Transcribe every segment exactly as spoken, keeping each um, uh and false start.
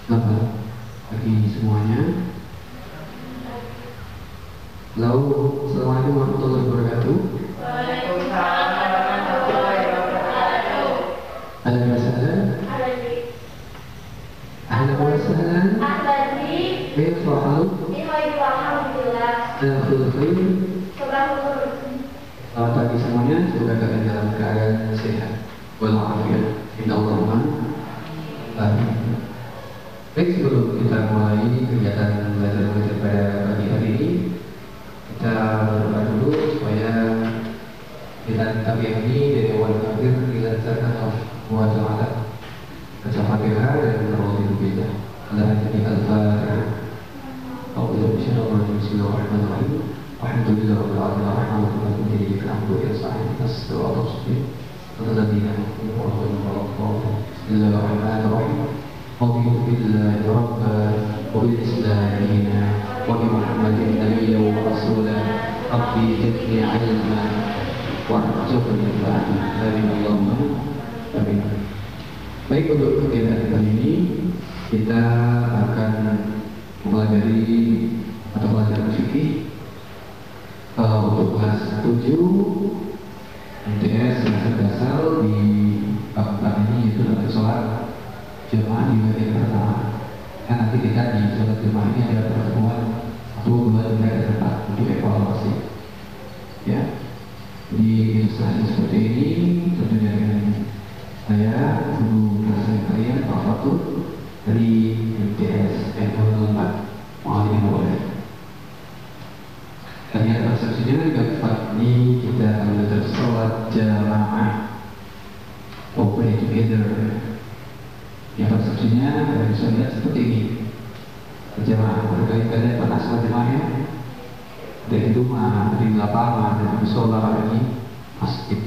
Selamat pagi semuanya. Lalu, assalamualaikum warahmatullahi wabarakatuh. Waalaikumsalam warahmatullahi wabarakatuh. Ahlan wa sahlan. Ahlan wa sahlan. Ahlan bi. Kaifa haluk? Bikhair walhamdulillah. Alhamdulillah khair. Subhanallah. Selamat pagi semuanya. Semoga kalian dalam keadaan sehat walafiat. Insyaallah. Amin. Baik, sebelum kita mulai kegiatan belajar mengajar pada pagi hari ini, kita berdoa dulu supaya kita kami ini dari awal akhir dilancarkan Allah Subhanahu wa taala. Baca Fatihah dan berdoa kita. Allah jadi al-Fatihah. Allahu Bismillahirrahmanirrahim. Alhamdulillah rabbil alamin arrahmanir rahim maliki yawmiddin iyyaka na'budu wa iyyaka nasta'in. Bismillahirrahmanirrahim. رضيت بالله ربا وبالإسلام دينا وبمحمد نبيا ورسولا ربي زدني علما وارزقني فهما آمين اللهم آمين. Baik, untuk kegiatan kali ini kita akan mempelajari atau belajar fikih uh, untuk kelas tujuh M T S semester dasar di bab ini, yaitu tentang sholat jemaah di bagian pertama. Kan nanti kita di sholat jemaah ini ada pertemuan satu, dua, tiga, dan empat untuk evaluasi. Ya, di ilustrasi seperti ini tentunya dengan saya guru bahasa kalian Pak Fatur dari M T S N nol empat Muhammadiyah Boleh. Kalian persepsinya di bab ini kita akan belajar sholat jemaah atau pray together. Ya, persepsinya kalian bisa lihat seperti ini. Jemaah, berkali-kali pernah sholat jemaahnya dari rumah, dari lapangan, dari musola, di masjid.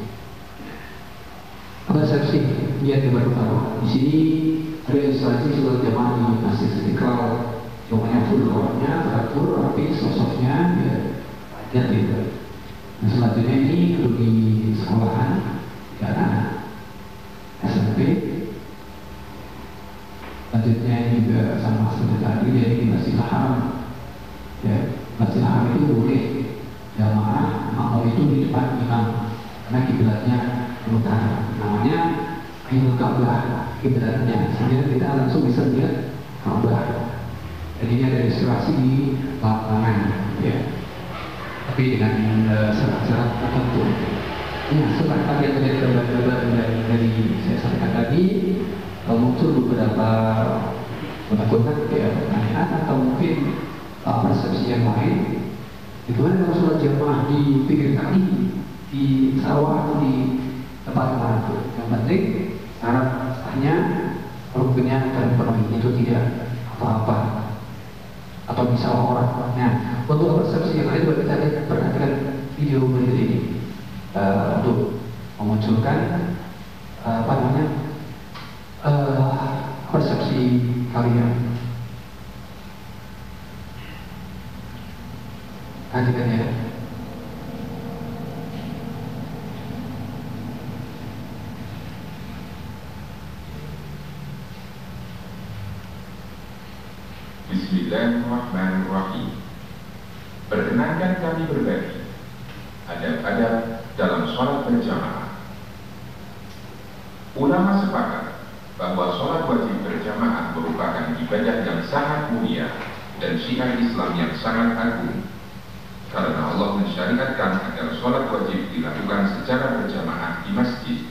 Persepsi dia terbaru. Di sini ada ilustrasi sholat jemaah di Masjid Istiqlal. Jumlahnya full, orangnya teratur, rapi, sosoknya ya lihat gitu. Nah, selanjutnya ini perlu di sekolahan, karena S M P. Selanjutnya juga sama seperti tadi, jadi di Masjidil Haram. Ya, Masjidil Haram itu boleh jamaah mau itu di depan imam, karena kiblatnya utara. Namanya Ainul Ka'bah kiblatnya, sehingga kita langsung bisa lihat Ka'bah. Jadi ini ada ilustrasi di lapangan, ya. Tapi dengan uh, syarat-syarat tertentu. Ya, setelah kalian menjadi gambar-gambar dari, dari saya sampaikan tadi, muncul beberapa menakutkan ya, pertanyaan atau mungkin uh, persepsi yang lain. Itu kan kalau sholat jamaah di pinggir kali, di sawah atau di tempat mana pun. Yang penting syarat sahnya rukunnya terpenuhi, itu tidak apa-apa. Atau di sawah orang. Nah, untuk persepsi yang lain, kita lihat perhatikan video berikut ini uh, untuk memunculkan uh, apa namanya Uh, persepsi kalian. Perhatikan ya. Bismillahirrahmanirrahim. Perkenankan kami berbagi adab-adab dalam sholat berjamaah. Ulama sepakat bahwa sholat wajib berjamaah merupakan ibadah yang sangat mulia dan syiar Islam yang sangat agung, karena Allah mensyariatkan agar sholat wajib dilakukan secara berjamaah di masjid.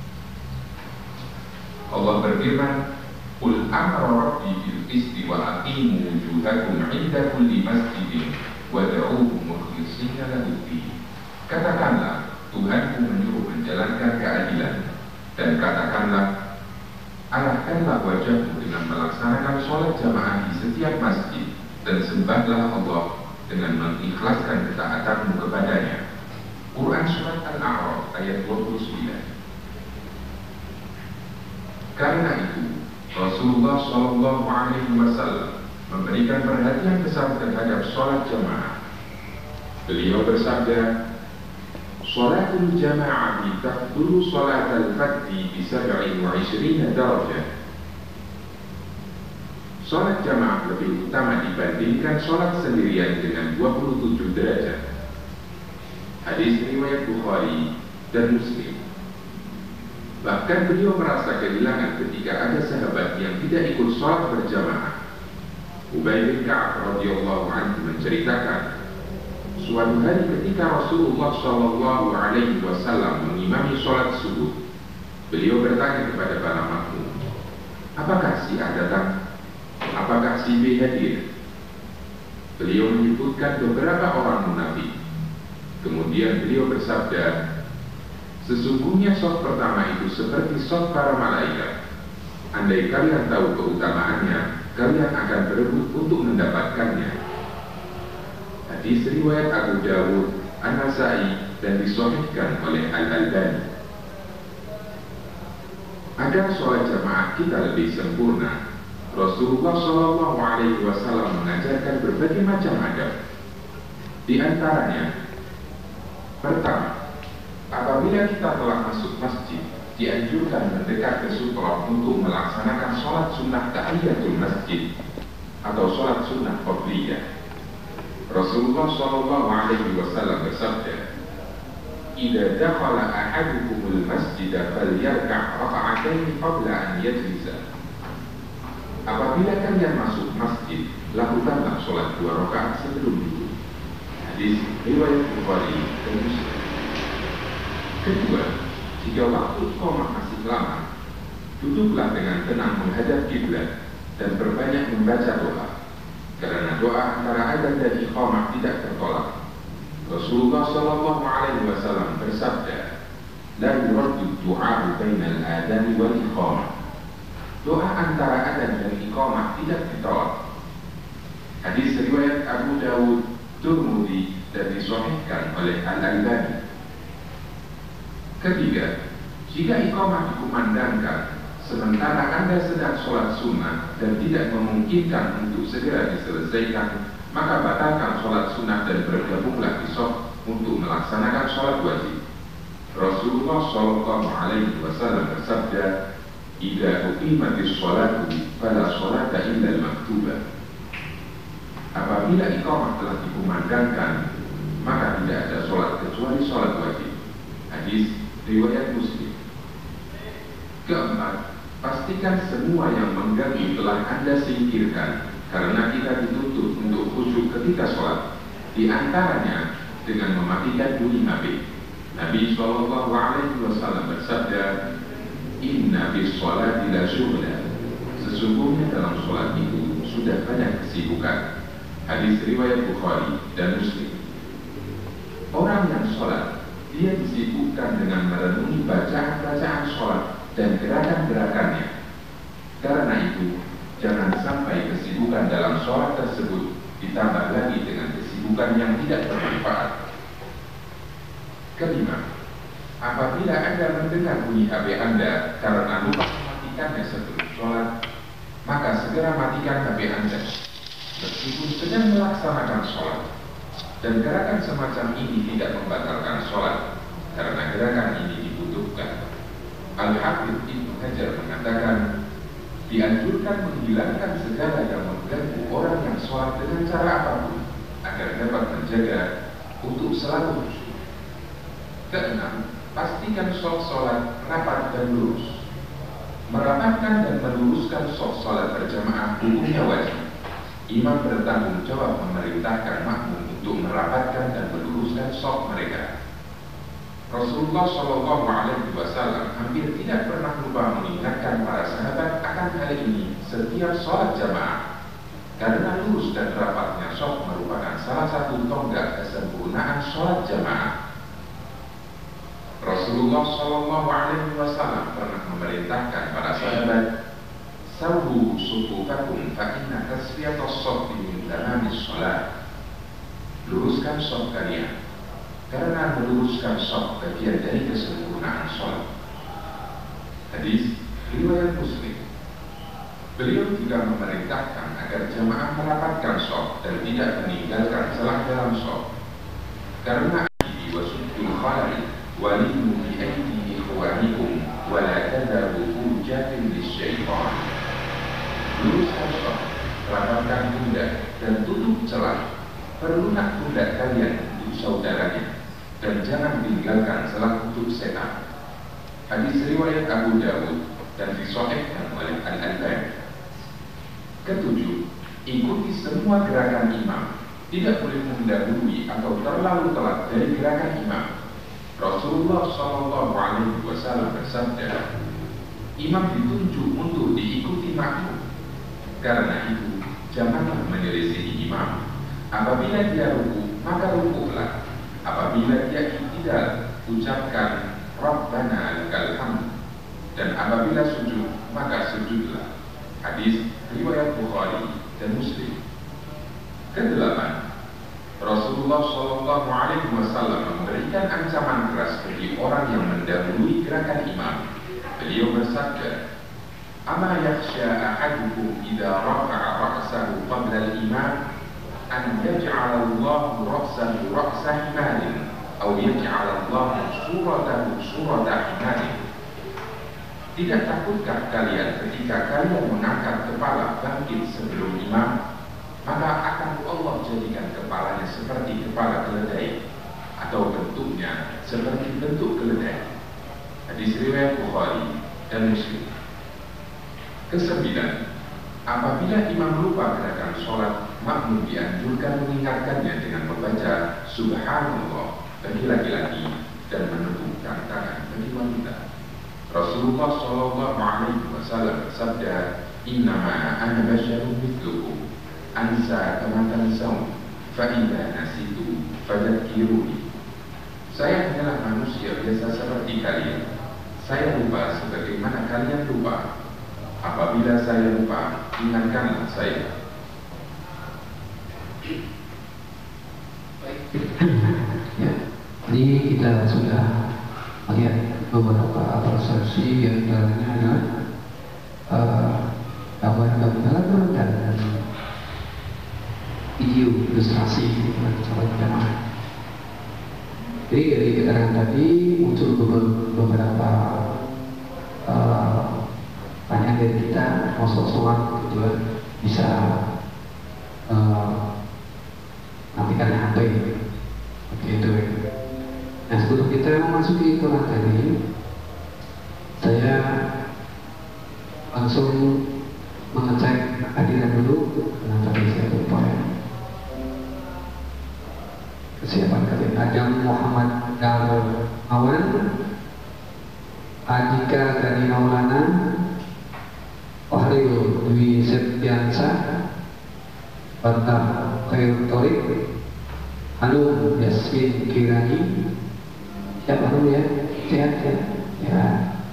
Allah berfirman, "Qul amara rabbi bil qisti wa aqimu wujuhakum 'inda kulli masjidin wad'uuhu mukhlishina lahu-d-din." Katakanlah, Tuhanku menyuruh menjalankan keadilan, dan katakanlah, arahkanlah wajahmu dengan melaksanakan sholat jamaah di setiap masjid, dan sembahlah Allah dengan mengikhlaskan ketaatanmu kepadanya. Quran Surat Al-A'raf ayat dua puluh sembilan. Karena itu, Rasulullah shallallahu alaihi wasallam memberikan perhatian besar terhadap sholat jamaah. Beliau bersabda, "Sholatul jama'ati taqduru sholatal fadhi bi sab'in wa ishrina darajah." sholat jamaah lebih utama dibandingkan sholat sendirian dengan dua puluh tujuh derajat. Hadis riwayat Bukhari dan Muslim. Bahkan beliau merasa kehilangan ketika ada sahabat yang tidak ikut sholat berjamaah. Ubay bin Ka'ab radhiyallahu anhu menceritakan, suatu hari ketika Rasulullah shallallahu alaihi wasallam mengimami sholat subuh, beliau bertanya kepada para makmum, apakah si A datang? Apakah si B hadir? Beliau menyebutkan beberapa orang munafik. Kemudian beliau bersabda, sesungguhnya shaf pertama itu seperti shaf para malaikat. Andai kalian tahu keutamaannya, kalian akan berebut untuk mendapatkannya. Hadis riwayat Abu Dawud, An-Nasai dan disahihkan oleh Al-Albani. Agar sholat jamaah kita lebih sempurna, Rasulullah shallallahu alaihi wasallam mengajarkan berbagai macam adab. Di antaranya, pertama, apabila kita telah masuk masjid, dianjurkan mendekat ke sutra untuk melaksanakan sholat sunnah tahiyatul masjid atau sholat sunnah qabliyah. Rasulullah shallallahu alaihi wasallam bersabda, "Idza dakhala ahadukumul masjida falyarka' raka'atayn qabla an yajlisa." Apabila kalian masuk masjid, lakukanlah sholat dua rakaat sebelum duduk. Hadis riwayat Bukhari dan Muslim. Kedua, jika waktu iqamah masih lama, duduklah dengan tenang menghadap kiblat dan berbanyak membaca doa, karena doa antara adzan dan iqamah tidak tertolak. Rasulullah shallallahu alaihi wasallam bersabda, "La yuraddu du'a bainal adzan wal iqamah." Doa antara adzan dan iqamah tidak ditolak. Hadis riwayat Abu Dawud, Tirmidzi dan disahihkan oleh Al-Albani. Ketiga, jika iqamah dikumandangkan sementara Anda sedang sholat sunnah dan tidak memungkinkan untuk segera diselesaikan, maka batalkan sholat sunnah dan bergabunglah di shaf untuk melaksanakan sholat wajib. Rasulullah shallallahu alaihi wasallam bersabda, "Idza uqimatis sholatu fala sholata illa al-maktubah." Apabila iqamah telah dikumandangkan, maka tidak ada sholat kecuali sholat wajib. Hadis riwayat Muslim. Keempat, pastikan semua yang mengganggu telah Anda singkirkan, karena kita dituntut untuk khusyuk ketika sholat. Di antaranya dengan mematikan bunyi H P. Nabi shallallahu alaihi wasallam bersabda, "Inna bis sholati la syughla." Sesungguhnya dalam sholat itu sudah banyak kesibukan. Hadis riwayat Bukhari dan Muslim. Orang yang sholat, dia disibukkan dengan merenungi bacaan-bacaan sholat dan gerakan-gerakannya. Karena itu, jangan sampai kesibukan dalam sholat tersebut ditambah lagi dengan kesibukan yang tidak bermanfaat. Kelima, apabila Anda mendengar bunyi H P Anda karena lupa mematikannya sebelum sholat, maka segera matikan H P Anda meskipun sedang melaksanakan sholat. Dan gerakan semacam ini tidak membatalkan sholat, karena gerakan ini dibutuhkan. Al-Hafidz Ibnu Hajar mengatakan, dianjurkan menghilangkan segala yang mengganggu orang yang sholat dengan cara apapun, agar dapat menjaga untuk selalu khusyuk. Keenam, pastikan shaf sholat rapat dan lurus. Merapatkan dan meluruskan shaf sholat berjamaah hukumnya wajib. Imam bertanggung jawab memerintahkan makmum untuk merapatkan dan meluruskan shaf mereka. Rasulullah shallallahu alaihi wasallam hampir tidak pernah lupa mengingatkan para sahabat akan hal ini setiap sholat jamaah, karena lurus dan rapatnya shaf merupakan salah satu tonggak kesempurnaan sholat jamaah. Rasulullah shallallahu alaihi wasallam pernah memerintahkan para sahabat, "Sawwu sufufakum fa inna tasfiyatas shaffi min tamamis shalah." Luruskan shaf kalian, karena meluruskan shaf bagian dari kesempurnaan sholat. Hadis riwayat Muslim. Beliau juga memerintahkan agar jamaah merapatkan shaf dan tidak meninggalkan celah dalam shaf, karena ini wasudul khalal walimu bi aidi ikhwanikum wa la tadhabu hujatin lisyaitan. Luruskan shaf rapatkan pundak dan tutup celah. Perlunak pundak kalian untuk saudaranya, dan jangan tinggalkan celah untuk setan. Hadis riwayat Abu Dawud dan disahihkan oleh Al-Albani. Ketujuh, ikuti semua gerakan imam. Tidak boleh mendahului atau terlalu telat dari gerakan imam. Rasulullah shallallahu alaihi wasallam bersabda, imam ditunjuk untuk diikuti makmum. Karena itu, janganlah menyelisihi imam. Apabila dia ruku, maka rukuklah. Apabila dia iktidal, ucapkan Rabbana lakal hamd. Dan apabila sujud, maka sujudlah. Hadis riwayat Bukhari dan Muslim. Kedelapan, Rasulullah shallallahu alaihi wasallam memberikan ancaman keras bagi orang yang mendahului gerakan imam. Beliau bersabda, "Ama yakhsha ahadukum idza rafa'a ra'sahu qabla al-imam an yaj'ala Allahu ra'sahu ra'sa himarin aw yaj'ala Allahu suratahu surata himarin." Tidak takutkah kalian ketika kalian mengangkat kepala bangkit sebelum imam, maka akan Allah jadikan kepalanya seperti kepala keledai, atau bentuknya seperti bentuk keledai. Hadis riwayat Bukhari dan Muslim. Kesembilan, apabila imam lupa gerakan sholat, makmum dianjurkan mengingatkannya dengan membaca Subhanallah bagi laki-laki dan menepukkan tangan bagi wanita. Rasulullah shallallahu alaihi wasallam bersabda, "Innama ana basyarun mithlukum, ansa kama tansawun, fa idza nasitu fadzakiruni." Saya hanyalah manusia biasa seperti kalian. Saya lupa sebagaimana kalian lupa. Apabila saya lupa, ingatkanlah saya. Ya, ini kita sudah melihat beberapa persepsi yang dalamnya adalah gambar-gambar dan video ilustrasi sholat jamaah. Jadi dari keterangan tadi muncul beberapa uh, pertanyaan dari kita, mau sholat gitu kan, bisa uh, matikan H P begitu. Nah, sebelum kita memasuki ke materi, saya langsung mengecek hadiran dulu karena tadi saya lupa ya. Kesiapan kalian. Ada Muhammad Darmawan, Adika dari Maulana, Wahril Dwi Septiansa, Batam Khairul Torik, Hanum Yasmin Kirani. Siapa dulu ya? Sehat ya? Ya.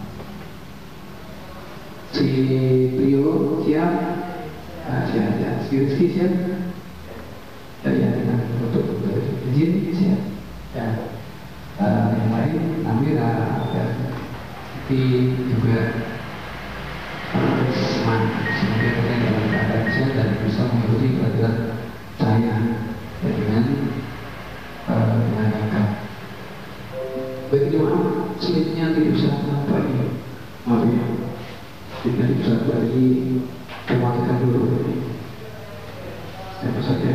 Si Prio siap? Nah, siap ya. Si Rizky siap? Ya, ya, dengan untuk izin siap. Ya. Uh, yang lain, Amira, ya. Tapi juga harus semangat. Semoga kalian dalam keadaan sehat dan bisa mengikuti pelajaran saya ya, dengan uh, dengan lengkap. Baik jemaah, selanjutnya tidak bisa sampai maaf ya, tidak bisa lagi memakai dulu. Saya saja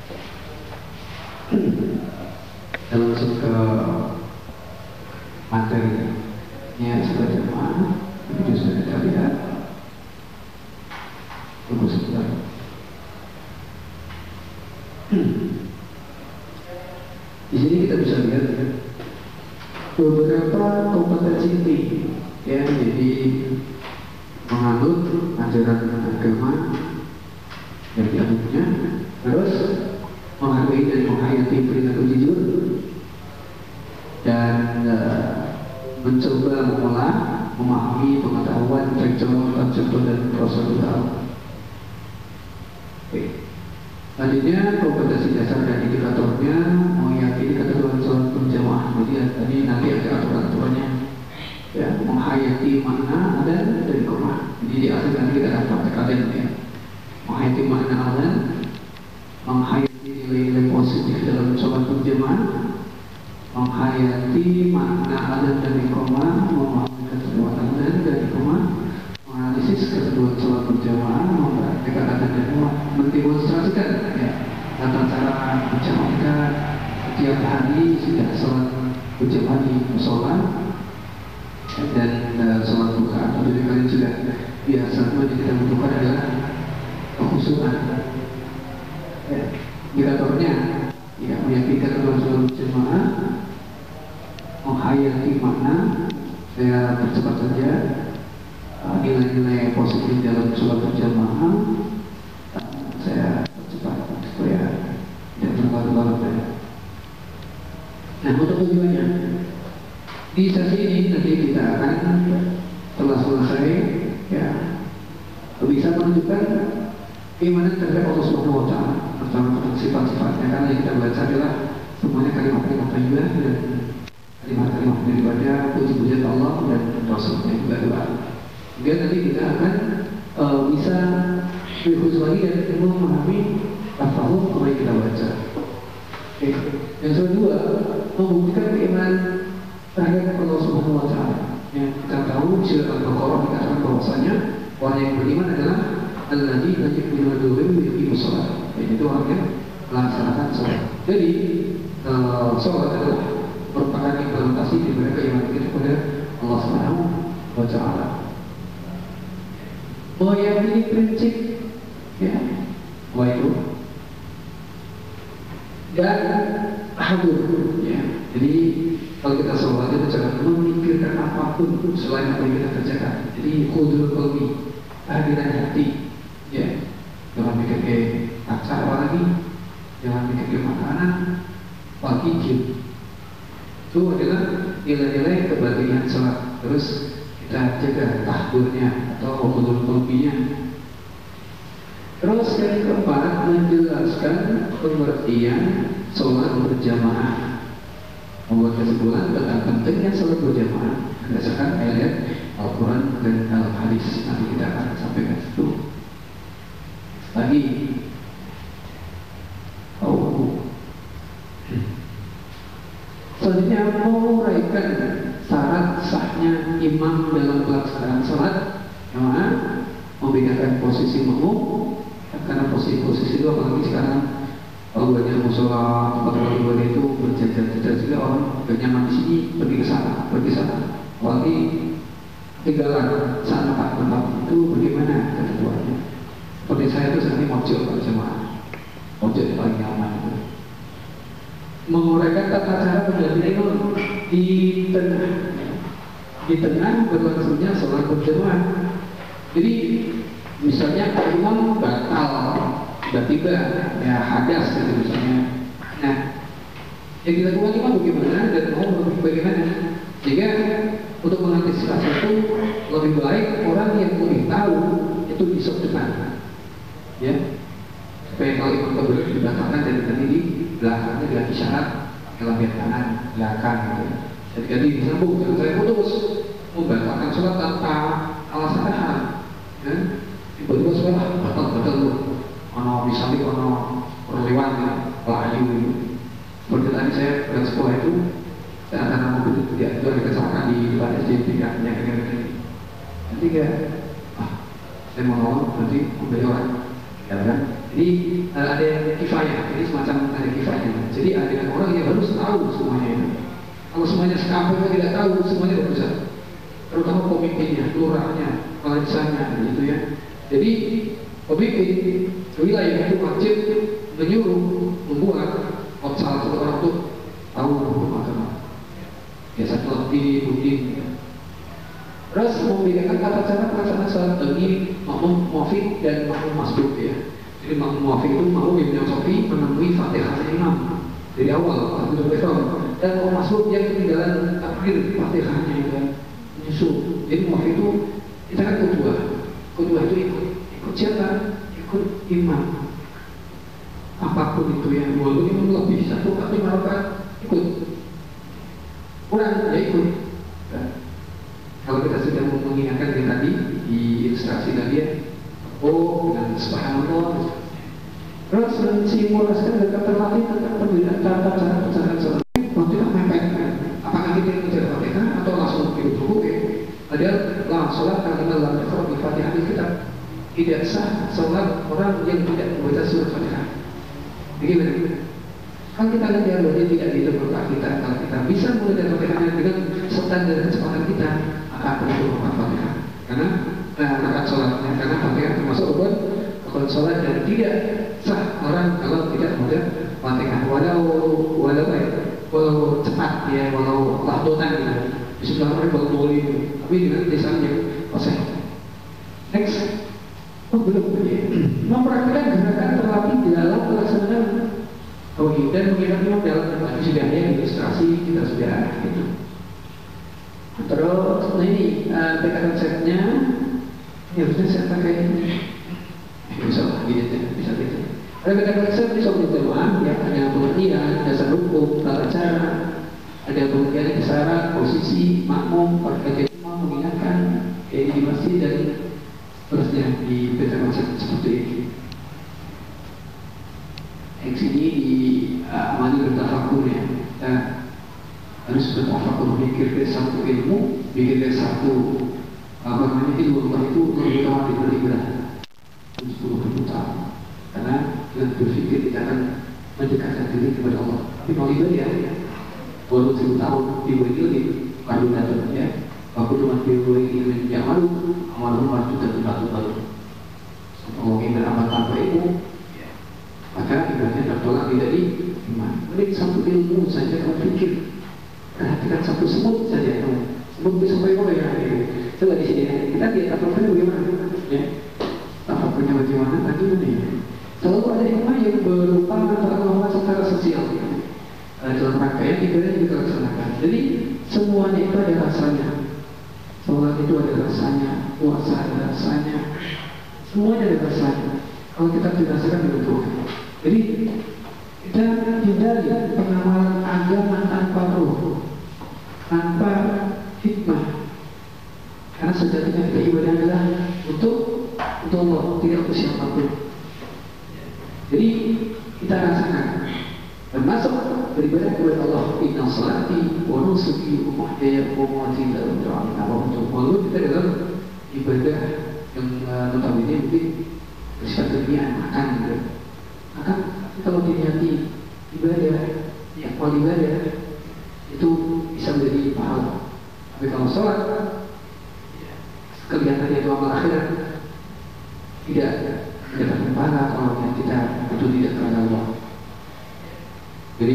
dan langsung ke materinya sudah jemaah, video sudah kita lihat. Tunggu sebentar. Di sini kita bisa lihat ya, beberapa kompetensi inti ya, jadi menganut ajaran agama yang dianutnya, terus menghargai dan menghayati perilaku jujur, dan uh, mencoba mengolah, memahami pengetahuan tekstual, konseptual dan prosedural. Oke. Selanjutnya kompetensi dasar dan indikatornya meyakini ketentuan sholat berjamaah. Jadi tadi nanti ada aturan-aturannya. Ya, menghayati makna azan dan iqamah. Jadi di akhir nanti kita dapat kalian ya. Menghayati makna azan, menghayati nilai-nilai positif dalam sholat berjamaah, menghayati makna azan dan iqamah, memahami ketentuan azan dan iqamah, menganalisis ketentuan sholat berjamaah, memperhatikan azan dan iqamah. macam mereka setiap hari sudah sholat berjamaah di musola dan uh, sholat buka. Jadi kalian sudah biasa. Yang kita butuhkan adalah kekhusyukan. Ya, indikatornya ya meyakinkan dalam sholat berjamaah, menghayati makna. Saya percepat saja nilai-nilai positif dalam sholat berjamaah. Saya percepat supaya tidak berlarut-larut. Nah, untuk tujuannya di sesi ini nanti kita akan setelah selesai ya bisa menunjukkan keimanan terhadap Allah Subhanahu Wa Taala bersama sifat-sifatnya. Karena yang kita baca adalah semuanya kalimat-kalimat thayyibah dan kalimat-kalimat daripada puji-pujian Allah dan Rasulnya juga doa. Kemudian nanti kita akan uh, bisa lebih khusus lagi dan memahami tafahum apa yang kita baca. Oke. Yang kedua, membuktikan keimanan terhadap Allah Subhanahu Wa Taala. Yang kita tahu surah Al-Baqarah dikatakan bahwasanya orang yang beriman adalah allazi la yu'minu billahi wa yuqimus shalah. Yaitu orang yang melaksanakan sholat. Jadi uh, sholat adalah merupakan implementasi daripada keimanan kita kepada Allah Subhanahu Wa Taala. Meyakini prinsip ya, bahwa itu dan hadur ya. Jadi kalau kita sholat itu jangan memikirkan apapun selain apa yang kita kerjakan. Jadi hudur qalbi, kehadiran hati ya. Jangan mikir ke kaca lagi, jangan mikir ke makanan, apalagi jin. Itu adalah nilai-nilai kebahagiaan sholat. Terus kita jaga tahdurnya atau hudur qalbinya. Terus yang keempat, menjelaskan pengertian sholat berjamaah, membuat kesimpulan tentang pentingnya sholat berjamaah berdasarkan ayat Al-Quran dan Al-Hadis. Nanti kita akan sampaikan itu lagi. Oh, selanjutnya menguraikan syarat sahnya imam dalam pelaksanaan sholat jamaah, membedakan posisi makmum. Karena posisi-posisi itu apalagi sekarang kalau banyak musola tempat ibadah itu berjajar-jajar sehingga orang gak nyaman di sini, pergi ke sana, pergi ke sana. Apalagi tinggalan saat tempat itu bagaimana ketentuannya? Seperti saya itu sering mojok kalau jemaah, mojok paling nyaman itu. Menguraikan tata cara pendampingan imam di tengah, di tengah berlangsungnya sholat berjamaah. Jadi misalnya imam batal tiba-tiba ya hadas gitu misalnya. Nah, yang dilakukan imam bagaimana dan mau bagaimana? Sehingga untuk mengantisipasi itu lebih baik orang yang lebih tahu itu di sop depan, ya. Supaya kalau imam kebetulan dibatalkan dan nanti di belakangnya dengan isyarat lampion kanan belakang gitu. Jadi jadi disambung, jangan saya putus membatalkan sholat tanpa alasan haram, ya. Tiba-tiba sholat batal-batal lu ono misalnya ono perlewat ya, pelayu gitu. Seperti tadi saya dengan sekolah itu saya akan mobil itu dia itu ada kecelakaan di depan S D tiga nya kayak gini. Nanti kayak ah saya mau nolong nanti membeli orang ya kan. Jadi ada yang kifayah, jadi semacam ada kifayah. Jadi ada orang yang harus tahu semuanya itu. Kalau semuanya sekampung tidak tahu semuanya tidak bisa. Terutama pemimpinnya, lurahnya, kepala desanya gitu ya. Jadi pemimpin wilayah itu wajib menyuruh membuat salah satu orang itu tahu hukum agama. Biasa lebih rutin. Terus membedakan tata cara pelaksanaan sholat bagi makmum muafik dan makmum masbuk ya. Jadi makmum muafik itu makmum yang menyocoki menemui fatihah imam dari awal atau ihram, dan makmum masbuk yang ketinggalan takbir fatihahnya itu menyusul. Jadi muafik itu kita kan kedua. Kedua itu ikut, ikut siapa? Ikut imam. Apapun itu yang dua itu lebih satu atau lima rakaat ikut. Kurang ya ikut. Nah, kalau kita sudah mengingatkan dari tadi di ilustrasi tadi ya, oh dengan subhanallah. Terus mensimulasikan dan terlatih tentang perbedaan tata cara pencernaan sholat. Waktu itu mepet kan? Apakah kita menjaga fatihah atau langsung hidup dulu ya? Padahal lah sholat kalimat lam yakhraj bi fatihah kita tidak sah sholat orang yang tidak membaca surah Fatihah. Bagaimana? Kalau kita lihat berarti tidak di tempat kita. Kalau kita bisa mengajar Fatihahnya dengan standar kecepatan kita, maka akan itu Fatihah. Karena rakaat sholatnya, karena Fatihah termasuk rukun rukun sholat dan tidak sah orang kalau tidak mengajar Fatihah. Walau walau walau cepat ya, walau lahdotan ya. Bismillahirrahmanirrahim baru boleh, tapi dengan lisannya fasih. Next, oh belum ya. Mempraktikkan gerakan terlatih di dalam pelaksanaan tauhid dan mengingatnya dalam tadi sudah ada ilustrasi kita sudah itu. Terus nah ini uh, peta konsepnya ya harusnya saya pakai ini. Bisa lah gitu bisa gitu. Ada peta konsep di soal jemaah ya, ada pengertian, dasar hukum, tata cara, ada pengertian kisaran, posisi, makmum, perkara imam, mengingatkan kayak di masjid dan terusnya di peta konsep seperti ini. Yang sini di uh, amali bertafakur ya, kita harus bertafakur, mikir dari satu ilmu, mikir dari satu apa namanya ilmu Allah itu lebih lama diberikan sepuluh ribu tahun. Karena dengan berpikir kita akan mendekatkan diri kepada Allah. Tapi kalau ibadah ya, baru seribu tahun dibuat ini baru datang ya. Aku cuma dibuat ini yang baru, amal rumah juga terbaru baru. Mungkin beramal tanpa ilmu, maka ibadahnya tertolak tidak di iman. Mending satu ilmu saja kamu pikir, perhatikan satu semut saja kamu. Semut bisa sampai ya. Coba di sini kita lihat tafakurnya bagaimana, ya. Tafakurnya bagaimana tadi mana ya? Selalu ada ilmu yang berupa antara secara sosial. Dalam rangkaian ibadah yang dilaksanakan. Jadi semuanya itu ada rasanya. Sholat itu ada rasanya, puasa ada rasanya, semuanya ada rasanya. Kalau kita dirasakan dengan Tuhan. Jadi kita hindari pengamalan agama tanpa ruh, tanpa hikmah. Karena sejatinya kita ibadah adalah untuk untuk Allah, tidak untuk siapapun. Jadi kita rasakan, termasuk beribadah kepada Allah. Inna salati wa nusuki wa mahyaya wa mamati lillahi rabbil alamin. Walaupun kita dalam ibadah yang notabene mungkin bersifat dunia makan gitu. Maka kalau diniati ibadah, ya kual ibadah itu bisa menjadi pahala. Tapi kalau sholat, kelihatannya itu amal akhirat, tidak mendapatkan pahala kalau kita itu tidak karena Allah. Jadi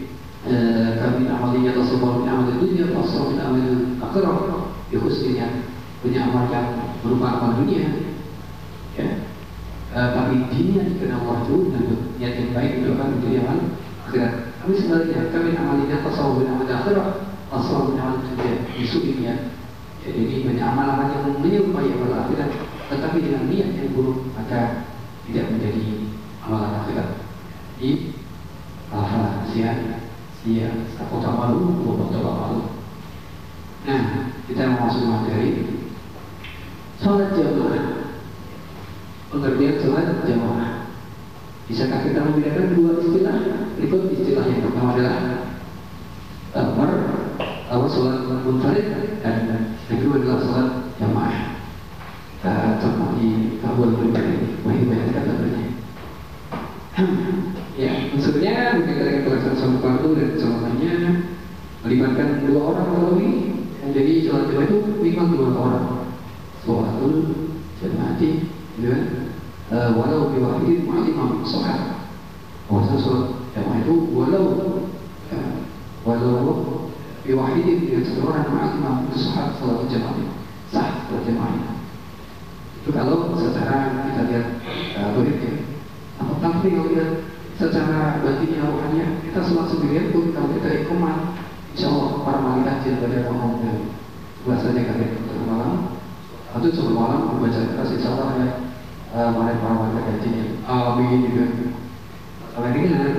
kami amalnya tasawwur min amal dunia, tasawwur min amal akhirah. Ya khususnya punya amal yang berupa amal dunia, ya. Uh, tapi diniat karena Allah itu dan niat yang baik itu akan menjadi amal akhirat. Tapi sebenarnya kami amalnya tasawwur min amal akhirah, tasawwur min amal dunia, isu niat. Ya, jadi banyak amal-amal yang menyerupai amal akhirat, tetapi dengan niat yang buruk maka tidak menjadi amalan akhirat. Jadi hal-hal sia sia kota malu, kota malu. Nah, kita mau masuk materi sholat jamaah. Pengertian sholat jamaah. Bisakah kita membedakan dua istilah? Berikut istilah yang pertama adalah amar atau sholat munfarid dan yang kedua adalah sholat jamaah. Kita contoh di kabul pribadi, masih banyak kata-katanya. Ya, maksudnya berkaitan dengan pelaksanaan sholat fardu dan sholatnya melibatkan dua orang lebih. Jadi sholat jamaah itu minimal dua orang. Sholatul jamaati, ya. Uh, walau biwahidin ma'alimam sholat. Bahasa sholat jamaah itu walau uh, walau biwahidin dengan satu orang ma'alimam sholat sholat jamaah sah sholat jamaah. Itu kalau secara kita lihat berit uh, ya. Apa tapi kalau lihat secara batinnya rohaninya kita sholat sendirian pun kalau kita ikhomah, insya Allah para malaikat jin pada ngomongnya bahasanya kan ya malam atau sebelum malam membaca keras insya Allah ya. Uh, para para warga gajinya, amin juga. Kalau ini kan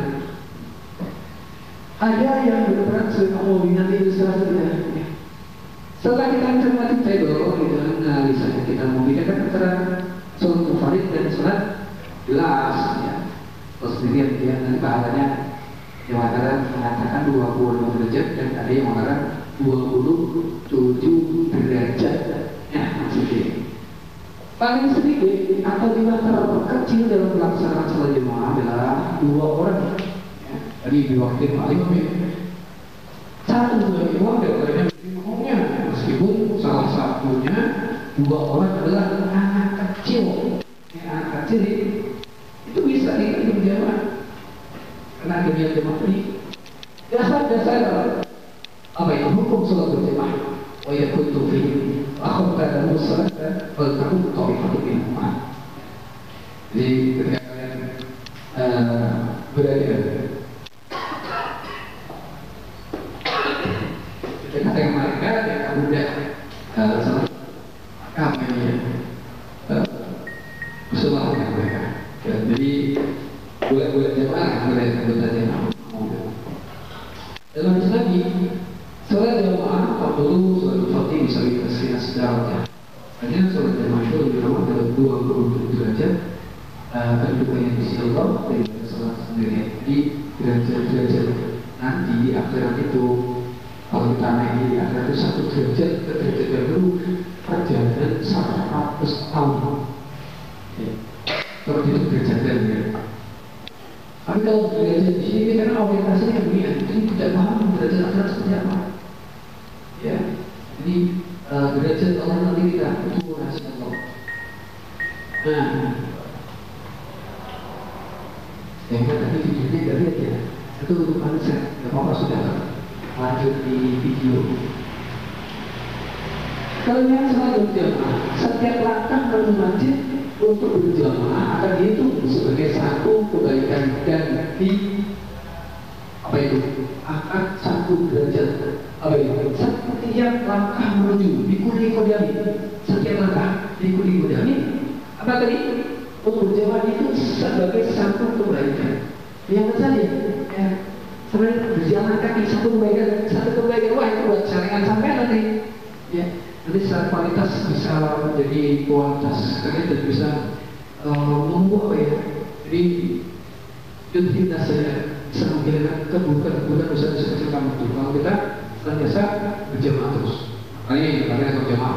ada yang benar-benar sudah mau nanti ilustrasinya. Setelah kita cermati table, kita analisanya, kita membedakan antara sholat munfarid dan sholat jelas, ya. Terus sendirian dia nanti pahalanya yang mengatakan mengatakan dua puluh lima derajat dan ada yang mengatakan dua puluh tujuh derajat. Ya maksudnya. Paling sedikit atau lima terkecil dalam pelaksanaan sholat jamaah adalah dua orang. Ya. Dan tadi diwakil Pak Imam ya. Satu dari uang daripada ngomongnya, meskipun salah satunya dua orang adalah anak kecil. Ya, anak kecil itu bisa dihitung jamaah karena dunia jamaah ini dasar-dasar apa itu hukum sholat berjamaah. Wa yakuntu fi akhta musallata wal takum tawifatu minhum. Jadi ketika kalian uh, berada ketika mereka yang kamu udah uh, salah apa ya bersama dengan mereka. Ya, jadi bulan-bulan jamaah boleh anggota jamaah. Dalam lagi sholat jamaah tak perlu sholat fatih bisa dikasih sejarahnya. Hanya sholat jamaah itu lebih lama dalam dua puluh derajat kedudukannya di sisi Allah daripada sholat sendirian. Jadi derajat-derajat nanti di akhirat itu kalau kita naik di akhirat itu satu derajat ke derajat yang baru perjalanan seratus tahun. Kalau itu derajat ya. Tapi kalau derajat di sini karena orientasinya dunia, jadi tidak paham derajat akhirat seperti apa. Ya, jadi uh, derajat Allah nanti kita itu rahasia Allah. Nah, yang tadi videonya tidak lihat ya, itu untuk konsep. Gak apa-apa sudah lanjut di video. Kalau yang selalu berjamaah, setiap langkah menuju masjid untuk berjamaah akan dihitung sebagai satu kebaikan dan di apa itu angkat satu derajat. Apa itu? Setiap langkah menuju dikuli kodami, setiap langkah dikuli kodami. Apa tadi? Untuk berjamaah itu sebagai satu kebaikan. Yang saja, ya, sebenarnya berjalan kaki satu kebaikan, satu kebaikan. Wah itu buat saringan sampai nanti, ya. Nanti secara kualitas bisa menjadi kualitas kalian dan bisa uh, membuat apa ya. Jadi utilitas saya bisa menghilangkan keburukan-keburukan dosa-dosa kecil kamu itu. Kalau kita senantiasa berjamaah terus. Makanya ini kalian berjamaah.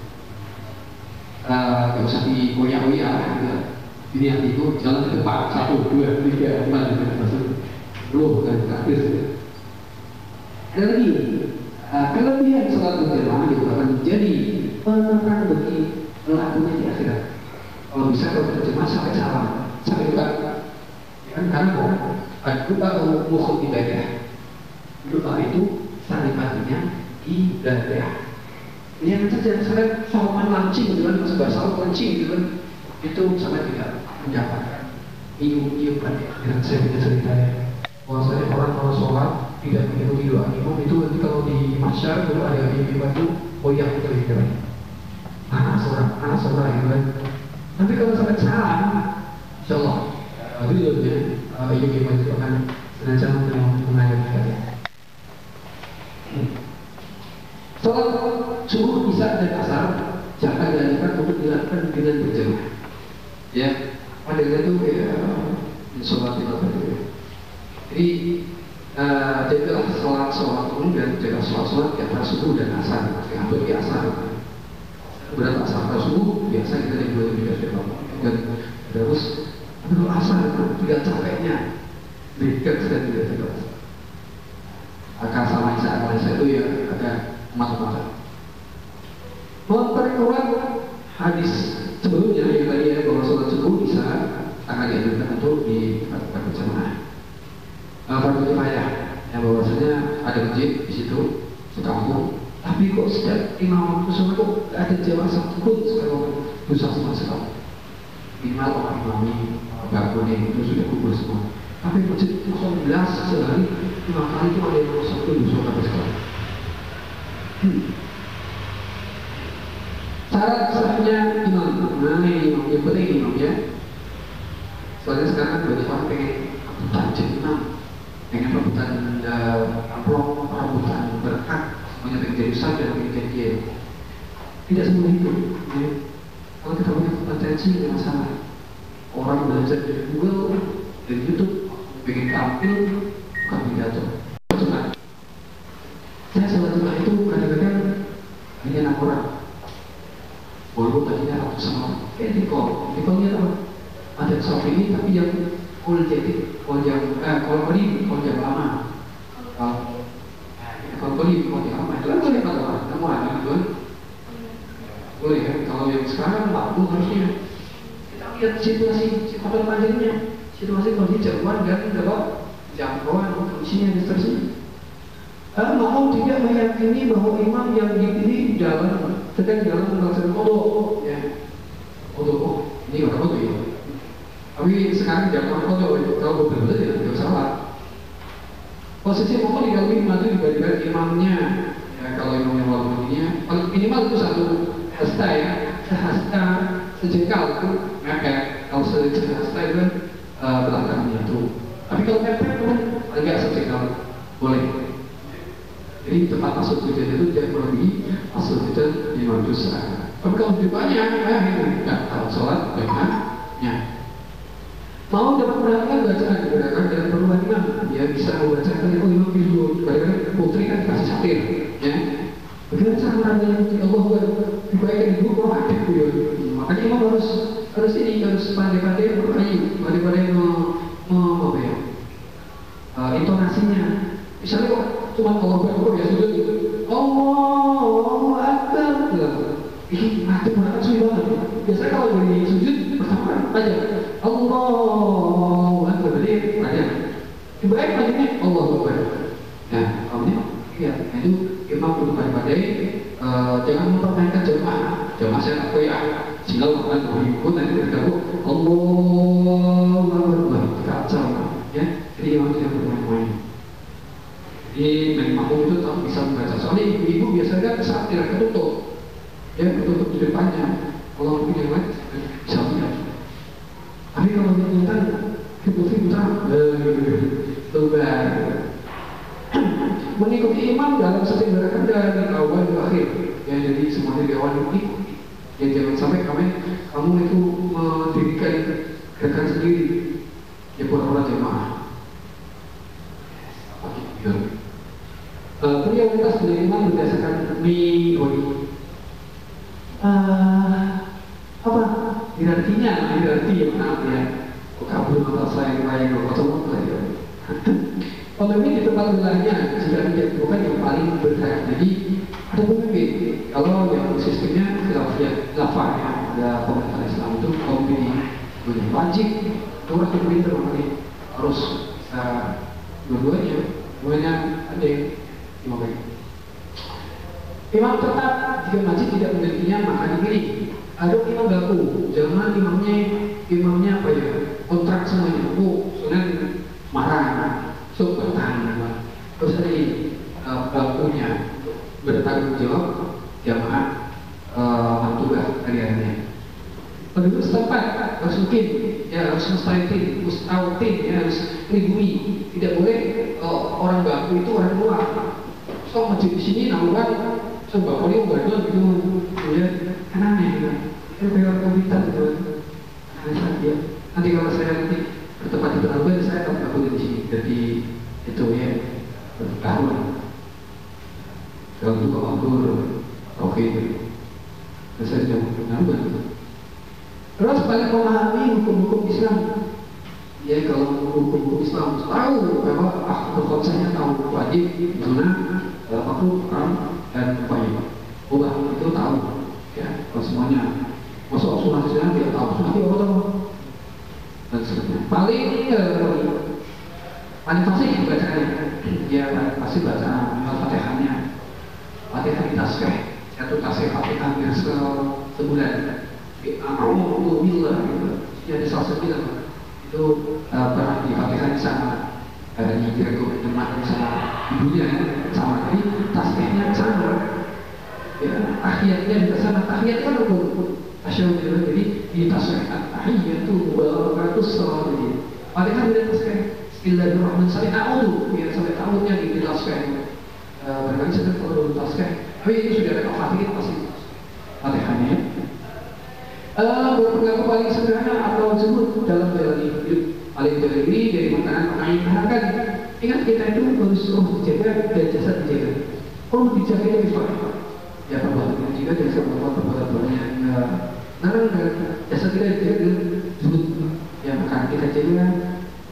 Gak uh, usah dikoyak-koyak ya. Ini yang itu jalan ke depan satu, dua, tiga, empat, sepuluh dan terakhir. Ada lagi uh, kelebihan sholat berjamaah itu akan menjadi penerang bagi pelakunya di akhirat. Kalau bisa kalau berjamaah sampai salam, sampai doa, ya kan karena mau doa mukhul ibadah. Doa itu saripatinya ibadah. Yang saja misalnya salaman lancing gitu kan, sebuah salam lancing gitu kan, itu sama tidak mendapatkan ium-iuman yang saya bisa ceritanya. Bahwasanya orang kalau sholat tidak mengikuti doa imam itu nanti kalau di masyarakat itu ada ium-iuman itu koyak gitu gitu kan, anak seorang anak seorang gitu kan. Tapi kalau sampai salam, insya Allah itu jadinya ium-iuman itu akan senantiasa mengajarkan kita. Sholat subuh isya dan asar jangan dilakukan untuk dilakukan dengan berjamaah. Ya, pada itu ya sholat itu berbeda. Jadi uh, jadilah sholat sholat umum dan jaga sholat sholat di antara subuh dan asar. Hampir di asar. Berat asar atau subuh biasa kita yang boleh tidak dan terus kalau asar tidak capeknya dekat dan tidak dekat. Akan sama isya Malaysia itu ya agak mata-mata. Memperkuat hadis sebelumnya yang tadi ya bahwa sholat subuh bisa akan dianjurkan untuk dilakukan berjamaah. Fardu kifayah yang bahwasanya ada masjid di situ sekampung, tapi kok setiap imam waktu sholat kok ada jamaah satu pun sekarang dosa sama sekali. Minimal orang imami bangun itu sudah kumpul semua. Tapi masjid kosong belas sehari lima kali itu ada yang satu dosa sampai sekarang. Hmm. Syarat sahnya imam, nah ini imam, yang penting imam ya. Soalnya sekarang banyak orang pengen rebutan jadi imam, pengen rebutan amplop, rebutan berkat, semuanya pengen jadi ustaz dan pengen jadi kiai. Tidak semudah itu. Ya. Kalau kita punya potensi tidak masalah. Orang belajar dari Google, dari YouTube, pengen tampil, bukan pidato. Cuma, saya sholat Jumat itu kadang-kadang hanya enam orang. Walaupun tadinya ratusan orang, kayak di call, di callnya apa? Ada soft ini tapi yang Kol jadi kol yang eh kol koli kol yang lama. Kalau kalau koli kol yang lama itu kan boleh kalau kamu ada kan? Boleh kan? Kalau yang sekarang waktu harusnya kita lihat situasi situasi panjangnya, situasi kondisi jauhan dan dapat jangkauan fungsinya dan seterusnya. Uh, mau tidak meyakini bahwa imam yang dipilih dalam sedang dalam melaksanakan kodok, ya kodok, oh ini orang kodok ya. Tapi sekarang jangan kodok, kalau betul-betul tidak tidak salah. Posisi imam di dalam imam itu dibandingkan imamnya, ya kalau imamnya walinya, paling minimal itu satu hasta ya, sehasta sejengkal itu mepet. Kalau sejengkal hasta itu kan uh, belakangnya itu. Tapi kalau mepet itu kan agak sejengkal boleh. Jadi tempat masuk sujud itu tidak melebihi masuk sujud lima dosa. Tapi kalau lebih banyak, ya ini tidak kalau sholat bagaimana? Mau dapat perhatian bacaan digunakan dalam perubahan imam, dia bisa membacakan oh imam dulu. Kadang-kadang putri kan kasih satir, ya. Bagaimana cara merangkul Allah dibaikan ibu kalau ada ya. Makanya imam harus harus ini harus pandai-pandai bermain, pandai-pandai mau mau apa ya? Uh, intonasinya. Misalnya kok cuma Allah Akbar ya sujud itu Allahu Akbar ini mati banget sulit banget. Biasanya kalau dari sujud pertama kan aja Allahu Akbar jadi aja ibarat panjangnya Allahu Akbar. Nah kamunya iya nah itu imam perlu pandai-pandai uh, jangan mempermainkan jemaah jemaah saya tak ya sehingga lakukan berikut nanti bergabung Allahu Akbar kacau ya jadi imam tidak bermain-main. Di makmum itu tak bisa membaca. Soalnya ibu-ibu biasanya saat tidak ketutup, ya ketutup di depannya. Kalau mungkin yang lain bisa lihat. Tapi kalau di hutan, putri putra, lebar. Mengikuti imam dalam setiap gerakan dari awal ke akhir. Ya jadi semuanya di awal diikuti. Ya jangan sampai kamu kamu itu mendirikan gerakan sendiri. Ya pura-pura jemaah. Uh, prioritas dari imam berdasarkan minggu uh, apa hierarkinya hierarki yang maaf ya kabur atau saya lain atau apa ya pemimpin di tempat wilayahnya jika dijatuhkan yang paling berhak jadi ada pemimpin kalau yang sistemnya khilafah khilafah ya ada pemerintah Islam itu pemimpin wajib orang pemimpin terlalu harus uh, dua-duanya dua-duanya ada imam baik. Imam tetap jika masjid tidak memilikinya maka dipilih. Ada imam baku, jangan imamnya imamnya apa ya kontrak semuanya. Oh, soalnya marah, so bertahan. Terus ada uh, bakunya bertanggung jawab jamaah uh, mantulah hariannya. Penduduk setempat harus mungkin ya harus mustahil, mustahil ya harus pribumi. Tidak boleh uh, orang baku itu orang luar. So masjid di sini nalukan coba kalau badon gitu ya kan aneh gitu itu kayak komunitas gitu aneh saja nanti kalau saya nanti bertempat di Penanggulan saya akan bergabung di sini jadi itu ya bertahun kalau buka waktu oke terus saya sudah Penanggulan gitu terus balik memahami hukum-hukum Islam ya kalau hukum-hukum Islam tahu bahwa ah konsepnya tahu wajib gimana aku haram dan baik ubah itu tahu ya kalau semuanya masuk sunnah Islam dia tahu sunnah dia tahu dan sebagainya paling eh, paling fasih bacaannya dia pasti baca Al-Fatihahnya Fatihah di tasbih satu tasbih Fatihah hampir sebulan Alhamdulillah gitu jadi salah sebulan itu uh, pernah di Fatihah sama ada yang kira-kira teman sama ibunya sama jadi tasbihnya sama ya tahiyatnya juga sama tahiyat kan rukun asyhadu jadi di tasbih tahiyat itu baratus salat jadi Fatihah tidak tasbih Bismillahirrahmanirrahim a'udzu ya sampai tahunnya di tasbih barangkali sedang kalau tasbih tapi itu sudah ada Fatihah pasti Fatihahnya Uh, berpengaruh paling sederhana atau jemput dalam jalani hidup paling ini dari makanan makanan yang diharapkan ingat kita itu harus oh dijaga dan jasad dijaga oh dijaga itu bisa ya perbuatan juga jasa perbuatan perbuatan yang narang dan jasad kita dijaga jemput ya makanan kita jaga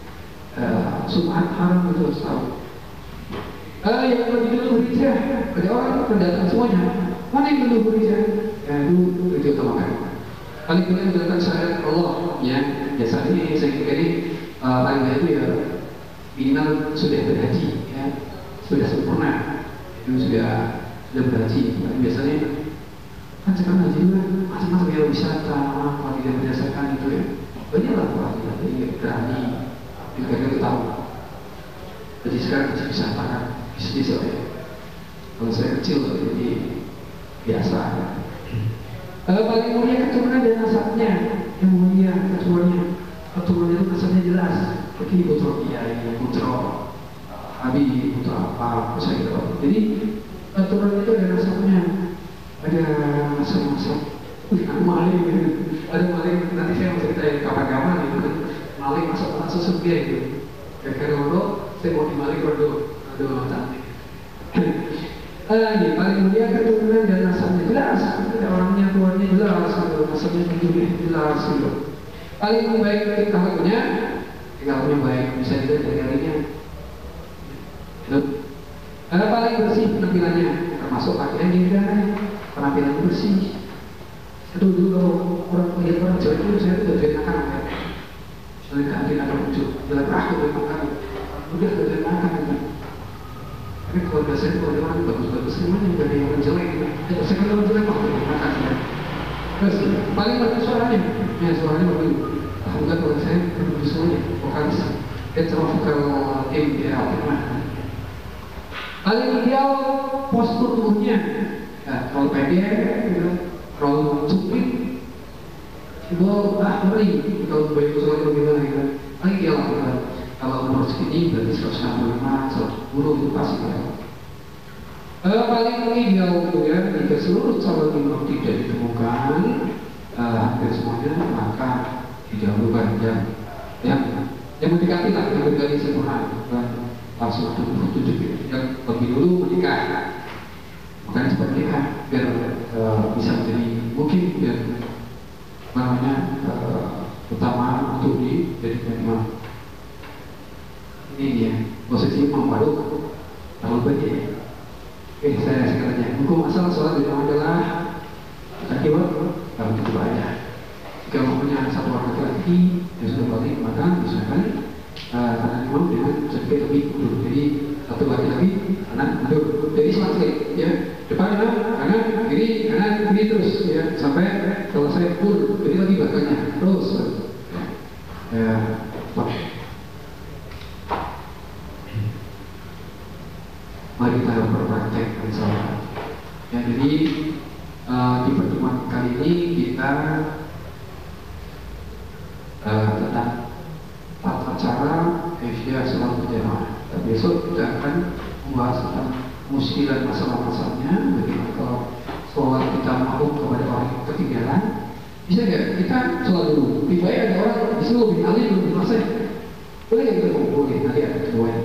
sum'at haram itu harus tahu. Eh, yang lebih dulu hijrah, ada orang pendatang semuanya. Mana yang dulu hijrah? Ya itu itu utamakan. Paling penting menjalankan syariat Allah. Ya, biasa ini saya kira ini uh, paling baik itu ya minimal sudah berhaji, ya sudah sempurna, itu sudah sudah berhaji. Biasanya kan sekarang haji itu kan macam-macam ya wisata, apa tidak berdasarkan itu ya. Banyaklah orang yang berani, juga kita tahu. Jadi sekarang haji wisata kan, bisa-bisa ya. Kalau saya kecil jadi biasa. Uh, paling mulia keturunan dan nasabnya, yang mulia keturunannya, keturunannya itu nasabnya jelas. Seperti putra kiai, putra abi, putra apa, saya gitu. Jadi keturunan itu ada nasabnya, ada nasab-nasab. Wih, aku maling gitu. Ada maling, nanti saya mau ceritain kapan-kapan gitu kan. Maling masuk-masuk surga gitu. Kayak kalau saya mau dimaling berdua, aduh cantik. Ini paling mulia keturunan dan nasabnya jelas, ada orangnya, tuannya jelas, nasabnya jelas gitu. Paling baik kawannya, kawannya baik, bisa dilihat dari harinya. Ada paling bersih penampilannya, termasuk pakaian juga, penampilannya bersih. Itu dulu kalau orang melihat orang Jawa itu saya tuh dari makan kan, dari kantin ada lucu, dari perahu dari makan, udah dari makan kan. Tapi keluarga saya keluarga orang bagus-bagus semuanya, nggak ada yang orang jelek gitu. Eh, saya kan orang jelek kok, makan ya. Terus paling bagus suaranya, ya suaranya bagus. Alhamdulillah kalau saya bagus semuanya, vokalis. Itu vokal tim ya, apa? Paling ideal postur tubuhnya, ya, kalau pendek, gitu, kalau sempit, itu ah ngeri. Kalau bayi suaranya bagaimana gitu, paling ideal lah. Kalau umur segini berarti seratus enam puluh lima, seratus sepuluh itu pasti ya. Uh, paling ideal itu ya, jika seluruh calon imam tidak ditemukan, uh, hampir semuanya, maka didahulukan yang yang yang mendekati lah, yang mendekati sempurna, bukan langsung tujuh yang lebih dulu menikah. Makanya cepat menikah biar uh, bisa menjadi mungkin biar namanya uh, utama untuk dijadikan imam. Ini dia posisi imam baru terlalu banyak. Eh saya sekalian hukum asal sholat di rumah adalah akibat kalau itu banyak. Jika mempunyai satu orang laki-laki yang sudah balik maka misalkan uh, karena imam dengan sedikit lebih mundur. Jadi satu laki-laki kanan mundur. Jadi sholat ya depan kanan kiri kanan kiri terus ya sampai selesai full. Jadi lagi belakangnya terus. Ya, ya. Mari kita berpraktek bersama. Ya, jadi uh, di pertemuan kali ini kita uh, tentang tata cara kaifiah sholat berjamaah. Dan besok kita akan membahas tentang muskilah masalah-masalahnya. Bagaimana kalau sholat kita mau kepada orang yang ketinggalan, bisa nggak kita sholat dulu? Tiba-tiba ada orang di sini lebih alim belum selesai. Boleh nggak kita boleh? Nanti ada keduanya.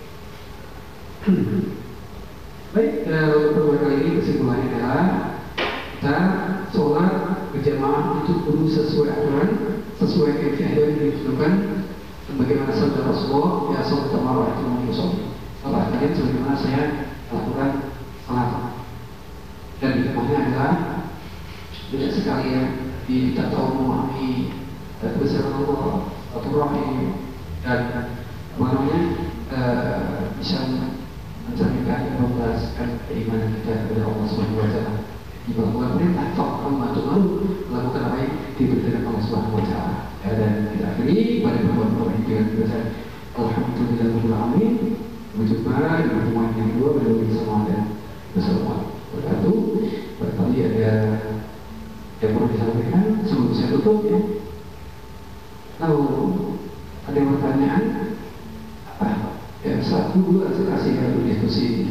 Baik, untuk pertemuan kali ini kesimpulannya adalah kita sholat berjamaah itu perlu sesuai aturan, sesuai kaifiah yang ditunjukkan. Sebagaimana sabda Rasulullah, ya sholat tamarah itu mengusul. Sholat kalian sebagaimana saya lakukan sholat. Dan hikmahnya adalah tidak sekali ya kita tahu memahami dan besar Allah atau rahim dan apa namanya uh, bisa mencerminkan dan membahaskan keimanan kita kepada Allah Subhanahu Wa Taala. Di bawah perintah tak membantu malu melakukan apa yang diberitakan Allah Subhanahu Wa Taala. Dan kita akhiri pada pertemuan ini dengan besar alhamdulillahirabbil alamin. Berjumpa di pertemuan yang kedua pada bersama dan bersama berkatu. Barangkali ada yang perlu disampaikan sebelum saya tutup ya. Kalau ada pertanyaan apa? Ya, satu dua saya kasih kalau diskusi ini.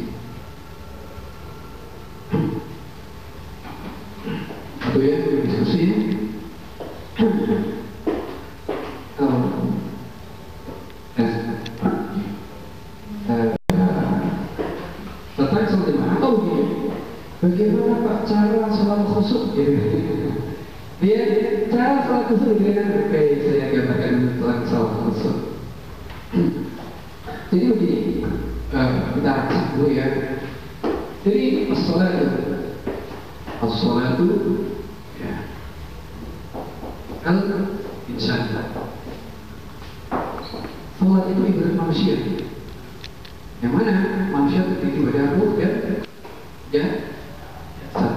Satu ya diskusi ini. Oh, tentang sholat jamaah atau begini, bagaimana Pak cara sholat khusyuk? Ya, cara sholat khusyuk dengan kayak saya gambarkan tentang sholat khusyuk. Jadi begini, uh, kita cek dulu ya. Jadi as-sholat itu, as-sholat itu, ya, al-insan. Sholat itu ibarat manusia. Yang mana manusia terdiri pada ruh dan ya, jasad.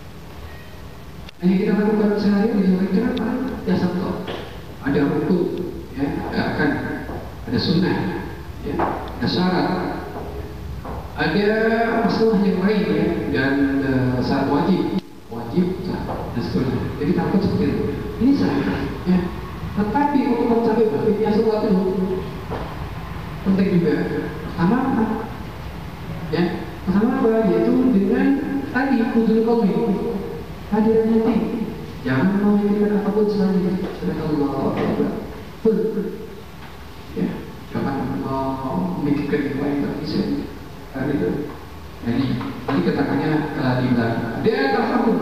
Yang kita lakukan sehari-hari disampaikan apa? Jasad toh. Ada rukun, ya, ada akan, ada sunnah, ya, ada syarat, ada masalah yang lain ya, dan uh, syarat wajib, wajib, dan seterusnya. Jadi takut seperti itu. Ini saya, ya. Tetapi untuk mencapai bahagia sholat itu penting juga. Pertama apa? Ya, pertama apa? Yaitu dengan tadi hudul qalbi, hadirat hati. Jangan memikirkan apapun selain Allah. Ber, ya, jangan memikirkan yang lain tapi saya itu. Jadi, tadi katakannya uh, di belakang. Dia tersambung,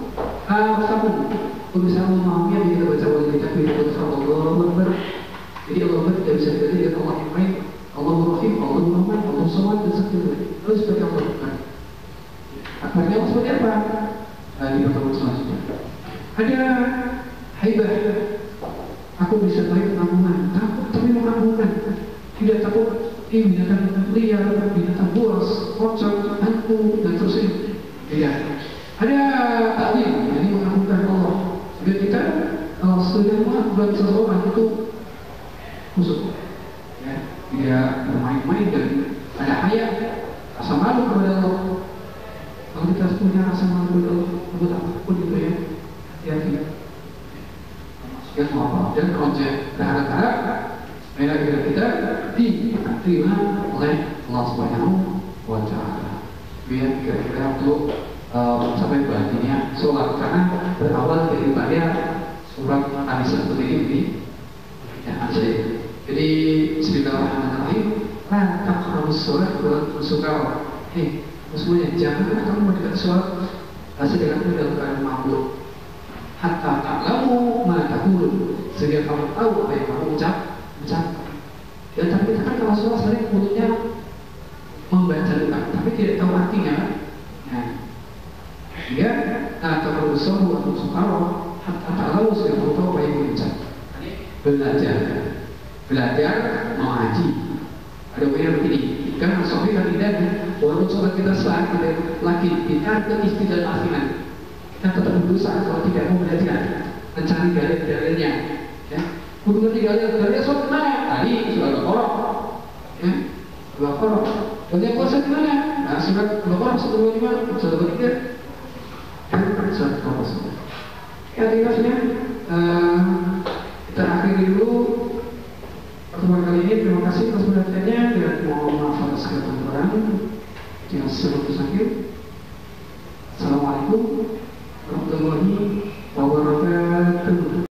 ah tersambung. Berusaha memahami yang kita baca wajib kita pilih Allah Akbar. Jadi Allah Akbar tidak bisa diganti dengan Allah yang lain. Allah Rahim, Allah Rahman, Allah Samad dan seterusnya. Lalu seperti Allah Akbar. Akbarnya seperti apa? Nah, di pertemuan selanjutnya. Ada haibah. Aku bisa tarik pengampungan. Takut tapi mengampunkan. Tidak takut ini binatang liar, binatang buas, pocong, hantu dan seterusnya. Tidak. Ada taklim, jadi mengampunkan Allah. Jadi kita kalau sudah mengampunkan seseorang itu khusus. Ya, tidak bermain-main dan ada hayat, rasa malu kepada Allah. Kalau kita punya rasa malu kepada Allah, buat apapun itu ya, hati-hati. Maksudnya mau apa? Dan konsep berharap-harap, bila kita diterima oleh Allah Subhanahu wa Ta'ala. Biar kira-kira untuk uh, sampai bahagianya sholat, karena berawal daripada surat An-Nisa seperti ini. Ya, saya. Jadi bismillahirrahmanirrahim. La taqrabus sholat wa sukara. Hei, semuanya jangan kamu mendekati sholat sedangkan kamu dalam keadaan mabuk. Hatta ta'lamu ma taqulun, sehingga kamu tahu apa yang kamu ucap, ucap. Dan tapi kita kan kalau sholat sering mulutnya membaca doa, tapi tidak tahu artinya. Nah, dia la taqrabus sholat wa sukara. Hatta ta'lamu sehingga kamu tahu apa yang kamu ucap. Belajar. Belajar mengaji. Ada yang begini, kan sofi kan tidak, walaupun sholat kita saat kita lagi kita ke istilah asinan, kita tetap berusaha kalau tidak mau belajar, mencari dalil-dalilnya. Ya, kudu ngerti dalil-dalilnya sholat mana? Tadi surat Al-Baqarah, ya, Al-Baqarah. Dan yang puasa di mana? Nah, surat Al-Baqarah satu dua lima, satu dua tiga, dan surat Al-Baqarah. Ya, tinggalnya kita akhiri dulu pertemuan kali ini. Terima kasih atas perhatiannya dan mohon maaf atas segala kekurangan. Jangan selalu sakit.